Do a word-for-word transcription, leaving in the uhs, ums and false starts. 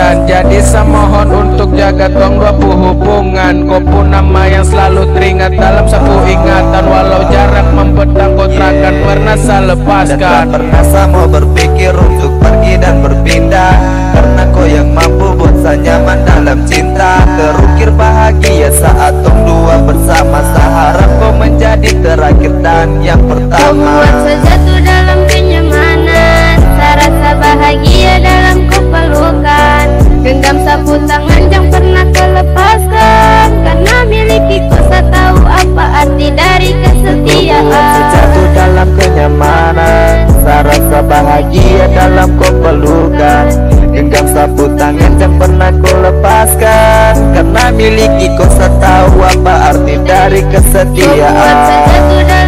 lepaskan. Jadi saya mohon untuk jaga tong dua hubungan. Kau pun nama yang selalu teringat dalam sapu ingatan. Walau jarak membentang kau takkan pernah saya lepaskan. Dan tak pernah saya mau berpikir untuk pergi dan berpindah, karena kau yang mampu buat saya nyaman dalam cinta. Terukir bahagia saat tong dua bersama. Saya harap kau menjadi terakhir dan yang Kau pertama. buat saya jatuh dalam kenyamanan, saya rasa bahagia dalam kau pelukan. Genggam sapu tangan yang pernah kau lepaskan, karena miliki kau saya tahu apa arti dari kesetiaan. Jatuh dalam kenyamanan, saya rasa bahagia dalam kau pelukan. Genggam sapu tangan yang pernah kau lepaskan, karena miliki kau saya tahu apa arti dari Kau buat saya kesetiaan. jatuh dalam